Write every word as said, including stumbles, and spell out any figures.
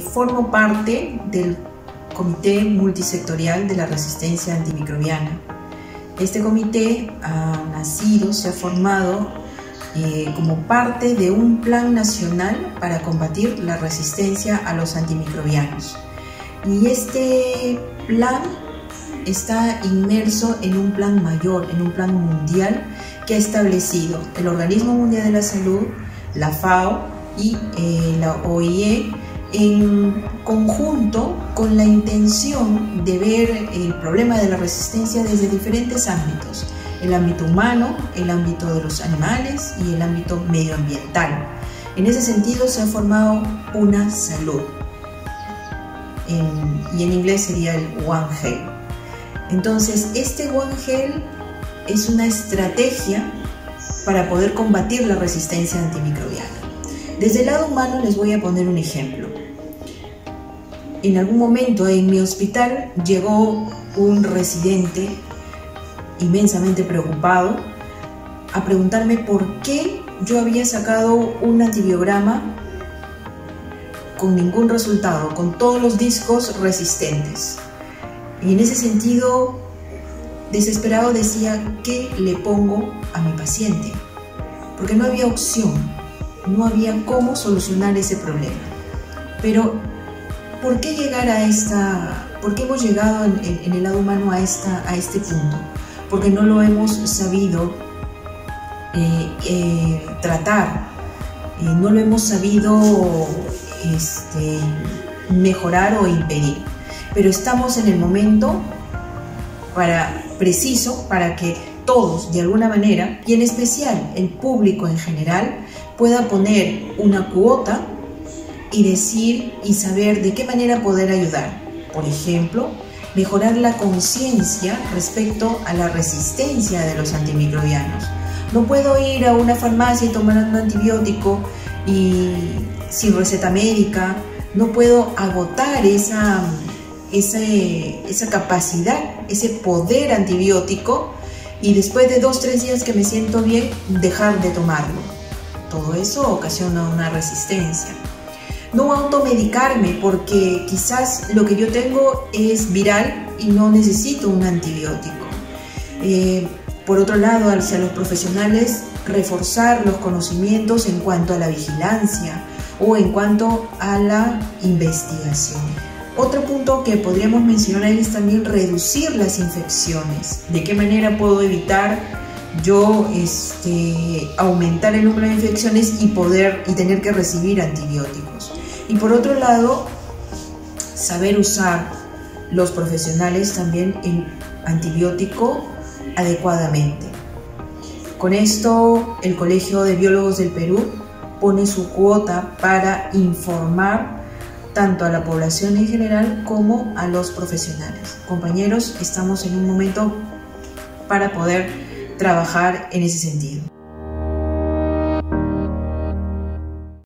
formo parte del Comité Multisectorial de la Resistencia Antimicrobiana. Este comité ha nacido, se ha formado eh, como parte de un plan nacional para combatir la resistencia a los antimicrobianos. Y este plan está inmerso en un plan mayor, en un plan mundial que ha establecido el Organismo Mundial de la Salud, la FAO y eh, la O I E en conjunto con la intención de ver el problema de la resistencia desde diferentes ámbitos: el ámbito humano, el ámbito de los animales y el ámbito medioambiental. En ese sentido se ha formado una salud, en, y en inglés sería el One Health. Entonces, este One Health es una estrategia para poder combatir la resistencia antimicrobiana. Desde el lado humano les voy a poner un ejemplo. En algún momento en mi hospital llegó un residente inmensamente preocupado a preguntarme por qué yo había sacado un antibiograma con ningún resultado, con todos los discos resistentes. Y en ese sentido, desesperado decía: ¿qué le pongo a mi paciente? Porque no había opción, no había cómo solucionar ese problema. Pero, ¿por qué llegar a esta, por qué hemos llegado en, en, en el lado humano a, esta, a este punto? Porque no lo hemos sabido eh, eh, tratar, eh, no lo hemos sabido este, mejorar o impedir. Pero estamos en el momento para, preciso para que todos, de alguna manera, y en especial el público en general, pueda poner una cuota y decir y saber de qué manera poder ayudar. Por ejemplo, mejorar la conciencia respecto a la resistencia de los antimicrobianos. No puedo ir a una farmacia y tomar un antibiótico y sin receta médica. No puedo agotar esa, esa, esa capacidad, ese poder antibiótico y después de dos, tres días que me siento bien, dejar de tomarlo. Todo eso ocasiona una resistencia. No automedicarme porque quizás lo que yo tengo es viral y no necesito un antibiótico. Eh, por otro lado, hacia los profesionales, reforzar los conocimientos en cuanto a la vigilancia o en cuanto a la investigación. Otro punto que podríamos mencionar es también reducir las infecciones. ¿De qué manera puedo evitar yo este, aumentar el número de infecciones y poder y tener que recibir antibióticos? Y por otro lado, saber usar los profesionales también el antibiótico adecuadamente. Con esto, el Colegio de Biólogos del Perú pone su cuota para informar tanto a la población en general como a los profesionales. Compañeros, estamos en un momento para poder trabajar en ese sentido.